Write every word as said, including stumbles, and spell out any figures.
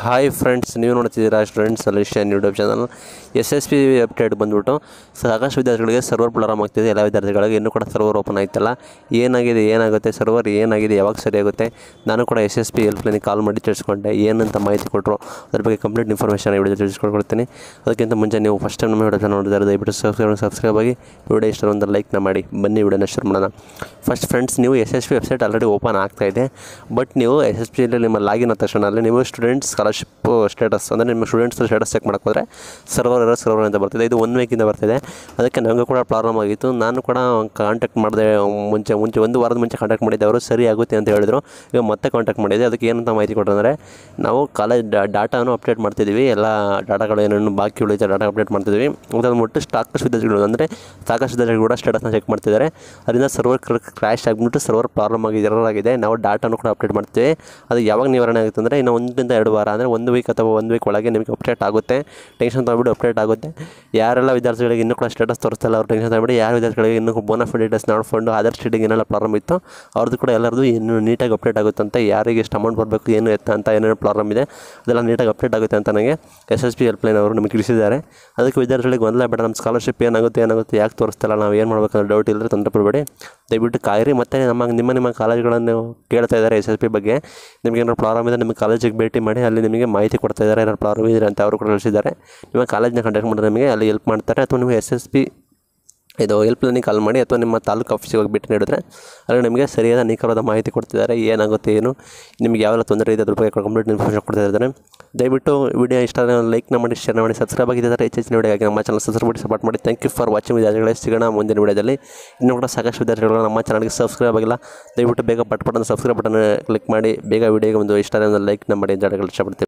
Hi friends, ನೀವು ನೋಡ್ತಿದ್ದೀರಾ student solution YouTube channel. S S P update ಬಂದುಬಿಟ್ಟು ಸಾಕಷ್ಟು ವಿದ್ಯಾರ್ಥಿಗಳಿಗೆ ಸರ್ವರ್ ಪ್ರಾಬ್ಲಮ್ ಆಗ್ತಿದೆ. ಎಲ್ಲ ವಿದ್ಯಾರ್ಥಿಗಳಿಗೆ ಇನ್ನೂ ಕೂಡ ಸರ್ವರ್ ಓಪನ್ ಆಯ್ತಲ್ಲ, ಏನಾಗಿದೆ ಏನಾಗುತ್ತೆ ಸರ್ವರ್ ಏನಾಗಿದೆ ಯಾವಾಗ ಸರಿಯಾಗುತ್ತೆ. ನಾನು ಕೂಡ ಎಸ್ ಎಸ್ ಪಿ ಹೆಲ್ಪ್ಲೈನಿಗೆ ಕಾಲ್ ಮಾಡಿ ತಿಳಿಸ್ಕೊಂಡೆ, ಏನಂತ ಮಾಹಿತಿ ಕೊಟ್ಟರು ಅದ್ರ ಬಗ್ಗೆ ಕಂಪ್ಲೀಟ್ ಇನ್ಫಾರ್ಮೇಷನ್ ವಿಡಿಯೋ ತಿಳಿಸ್ಕೊಡ್ತೀನಿ. ಅದಕ್ಕಿಂತ ಮುಂಚೆ ನೀವು ಫಸ್ಟ್ ಟೈಮ್ ನಮ್ಮ ವಿಡಿಯೋ ಚಾನಲ್ ನೋಡಿದರೆ ದಯವಿಟ್ಟು ಸಬ್ಸ್ಕ್ರೈಬ್ ಸಬ್ಸ್ಕ್ರೈಬ್ ಆಗಿ ವಿಡಿಯೋ ಇಷ್ಟ ಒಂದು ಲೈಕ್ನ ಮಾಡಿ. ಬನ್ನಿ ವಿಡಿಯೋನ ಶುರು ಮಾಡೋಣ. ಫಸ್ಟ್ ಫ್ರೆಂಡ್ಸ್, ನೀವು S S P website already open ಆಗ್ತಾ ಇದೆ. ಬಟ್ ನೀವು ಎಸ್ ಎಸ್ ಪಿಯಲ್ಲಿ ನಿಮ್ಮ ಲಾಗಿನ್ ಆದ ತಕ್ಷಣ ಅಲ್ಲಿ ನೀವು ಸ್ಟೂಡೆಂಟ್ಸ್ ಸ್ಕಾಲರ್ಶಿಪ್ ಸ್ಟೇಟಸ್ ಅಂದರೆ ನಿಮ್ಮ ಸ್ಟೂಡೆಂಟ್ಸ್ ಸ್ಟೇಟಸ್ ಚೆಕ್ ಮಾಡೋಕ್ಕೋದ್ರೆ ಸರ್ವರ್ ಎರರ್ ಸರ್ವರ್ ಅಂತ ಬರ್ತಿದೆ. ಇದು ಒನ್ ವೀಕಿಂದ ಬರ್ತಿದೆ. ಅದಕ್ಕೆ ನನಗೂ ಕೂಡ ಪ್ರಾಬ್ಲಮ್ ಆಗಿತ್ತು. ನಾನು ಕೂಡ ಕಾಂಟ್ಯಾಕ್ಟ್ ಮಾಡಿದೆ ಮುಂಚೆ ಮುಂಚೆ ಒಂದು ವಾರದ ಮುಂಚೆ ಕಾಂಟ್ಯಾಕ್ಟ್ ಮಾಡಿದ್ದೆ. ಅವರು ಸರಿ ಆಗುತ್ತೆ ಅಂತ ಹೇಳಿದರು. ಈಗ ಮತ್ತೆ ಕಾಂಟ್ಯಾಕ್ಟ್ ಮಾಡಿದೆ. ಅದಕ್ಕೆ ಏನಂತ ಮಾಹಿತಿ ಕೊಟ್ಟರು ಅಂದರೆ, ನಾವು ಕಾಲೇಜ್ ಡಾಟಾನು ಅಪ್ಡೇಟ್ ಮಾಡ್ತಿದ್ದೀವಿ, ಎಲ್ಲ ಡಾಟಾಗಳು ಏನೇನು ಬಾಕಿ ಉಳಿದ ಡಾಟಾ ಅಪ್ಡೇಟ್ ಮಾಡ್ತಿದ್ದೀವಿ. ಅದನ್ಬಿಟ್ಟು ಸಾಕಷ್ಟು ವಿದ್ಯಾರ್ಥಿಗಳು ಅಂದರೆ ಸಾಕಷ್ಟು ವಿದ್ಯಾರ್ಥಿಗಳು ಕೂಡ ಸ್ಟೇಟಸ್ನ ಚೆಕ್ ಮಾಡ್ತಿದ್ದಾರೆ. ಅದರಿಂದ ಸರ್ವರ್ ಕ್ರ್ಯಾಶ್ ಆಗಿಬಿಟ್ಟು ಸರ್ವರ್ ಪ್ರಾಬ್ಲಮ್ ಆಗಿದೆ, ಎರರ್ ಆಗಿದೆ. ನಾವು ಡಾಟಾನು ಕೂಡ ಅಪ್ಡೇಟ್ ಮಾಡ್ತೀವಿ. ಅದು ಯಾವಾಗ ನಿವಾರಣೆ ಆಗುತ್ತೆ ಅಂದರೆ, ಇನ್ನು ಒಂದರಿಂದ ಎರಡು ವಾರ ಅಂದರೆ ಒಂದು ವೀಕ್ ಅಥವಾ ಒಂದು ವೀಕ್ ಒಳಗೆ ನಿಮಗೆ ಅಪ್ಡೇಟ್ ಆಗುತ್ತೆ. ಟೆನ್ಷನ್ ತೊಗೊಬಿಟ್ಟು ಅಪ್ಡೇಟ್ ಆಗುತ್ತೆ. ಯಾರೆಲ್ಲ ವಿದ್ಯಾರ್ಥಿಗಳಿಗೆ ಇನ್ನೂ ಕೂಡ ಸ್ಟೇಟಸ್ ತೋರಿಸ್ತಲ್ಲ ಅವ್ರು ಟೆನ್ಷನ್ ತೊಗೊಬಿಟ್ಟು, ಯಾರು ವಿದ್ಯಾರ್ಥಿಗಳಿಗೆ ಇನ್ನೂ ಬೋನಫೈಡ್ ಡೀಟೇಲ್ಸ್ ನೋಡ್ಕೊಂಡು ಆಧಾರ್ ಶೀಟಿಗೆ ಏನೆಲ್ಲ ಪ್ರಾಬ್ಲಮ್ ಇತ್ತು ಅವ್ರದ್ದು ಕೂಡ ಎಲ್ಲರದು ಇನ್ನೂ ನೀಟಾಗಿ ಅಪ್ಡೇಟ್ ಆಗುತ್ತೆ ಅಂತ, ಯಾರಿಗೆ ಎಷ್ಟು ಅಮೌಂಟ್ ಬರಬೇಕು ಏನು ಎತ್ತ ಅಂತ ಏನೇನು ಪ್ರಾಬ್ಲಮ್ ಇದೆ ಅದೆಲ್ಲ ನೀಟಾಗಿ ಅಪ್ಡೇಟ್ ಆಗುತ್ತೆ ಅಂತ ನನಗೆ ಎಸ್ ಎಸ್ ಪಿ ಹೆಲ್ಪ್ಲೈನ್ ಅವರು ನಮಗೆ ತಿಳಿಸಿದ್ದಾರೆ. ಅದಕ್ಕೆ ವಿದ್ಯಾರ್ಥಿಗಳಿಗೆ ಒಂದಲ್ಲ ಬೇಡ, ನಮ್ಮ ಸ್ಕಾಲರ್ಶಿಪ್ ಏನಾಗುತ್ತೆ ಏನಾಗುತ್ತೆ ಯಾಕೆ ತೋರಿಸ್ತಿಲ್ಲ, ನಾವು ಏನು ಮಾಡಬೇಕಂದ್ರೆ ಡೌಟ್ ಇಲ್ಲದ್ರೆ ತೊಂದರೆ ಪಡಬೇಡಿ, ದಯವಿಟ್ಟು ಕಾಯಿರಿ. ಮತ್ತು ನಮ್ಮ ನಿಮ್ಮ ನಿಮ್ಮ ಕಾಲೇಜುಗಳನ್ನು ಕೇಳ್ತಾ ಇದ್ದಾರೆ ಎಸ್ ಎಸ್ ಪಿ ಬಗ್ಗೆ. ನಿಮಗೆ ಏನಾದ್ರು ಪ್ರಾಬ್ಲಮ್ ಇದೆ ನಿಮ್ಮ ಕಾಲೇಜಿಗೆ ಭೇಟಿ ಮಾಡಿ, ಅಲ್ಲಿ ನಿಮಗೆ ಮಾಹಿತಿ ಕೊಡ್ತಾ ಇದ್ದಾರೆ. ಏನಾದ್ರು ಪ್ರಾಬ್ಲಮ್ ಇದೆ ಅಂತ ಅವರು ಕೂಡ ತಿಳಿಸಿದ್ದಾರೆ. ನಿಮ್ಮ ಕಾಲೇಜ್ನ ಕಾಂಟ್ಯಾಕ್ಟ್ ಮಾಡಿದ್ರೆ ನಿಮಗೆ ಅಲ್ಲಿ ಹೆಲ್ಪ್ ಮಾಡ್ತಾರೆ. ಅಥವಾ ನಿಮಗೆ ಎಸ್ ಎಸ್ ಪಿ ಇದು ಹೆಲ್ಪ್ಲೈನಿಗೆ ಕಾಲ್ ಮಾಡಿ ಅಥವಾ ನಿಮ್ಮ ತಾಲೂಕು ಆಫೀಸಿಗೆ ಹೋಗಿ ಭೇಟಿ ನೀಡಿದ್ರೆ ಅಲ್ಲಿ ನಿಮಗೆ ಸರಿಯಾದ ನಿಖರವಾದ ಮಾಹಿತಿ ಕೊಡ್ತಿದ್ದಾರೆ. ಏನಾಗುತ್ತೆ ಏನು ನಿಮಗೆ ಯಾವೆಲ್ಲ ತೊಂದರೆ ಇದೆ ಅದ್ರ ಬಗ್ಗೆ ಕಂಪ್ಲೀಟ್ ಇನ್ಫಾರ್ಮೇಷನ್ ಕೊಡ್ತಾ ಇದ್ದಾರೆ. ದಯವಿಟ್ಟು ವಿಡಿಯೋ ಇಷ್ಟ ಲೈಕ್ನ ಮಾಡಿ, ಶೇರ್ ಮಾಡಿ, ಸಬ್ಸ್ಕ್ರೈಬ್ ಆಗಿದ್ದಾರೆ. ಹೆಚ್ಚಿನ ವಿಡಿಯೋಗಾಗಿ ನಮ್ಮ ಚಾನಲ್ ಸಬ್ಸ್ಕ್ರೈಬ್ ಮಾಡಿ ಸಪೋರ್ಟ್ ಮಾಡಿ. Thank you for watching. ವಿದ್ಯಾರ್ಥಿಗಳೇ, ಸಿಗೋಣ ಮುಂದಿನ ವಿಡಿಯೋದಲ್ಲಿ. ಇನ್ನೂ ಕೂಡ ಸಾಕಷ್ಟು ವಿದ್ಯಾರ್ಥಿಗಳು ನಮ್ಮ ಚಾನಲ್ಗೆ ಸಬ್ಸ್ಕ್ರೈಬ್ ಆಗಿಲ್ಲ. ದಯವಿಟ್ಟು ಬೇಗ ಪಟ್ ಪಟ್ಟನ್ನು ಸಬ್ಸ್ಕ್ರೈಬ್ ಬಟನ್ ಕ್ಲಿಕ್ ಮಾಡಿ, ಬೇಗ ವಿಡಿಯೋಗೆ ಒಂದು ಇಷ್ಟ ಒಂದು ಲೈಕ್ನ ಮಾಡಿ ಅಂತ ಹೇಳಕ್ಕೆ ಇಷ್ಟಪಡ್ತೀನಿ.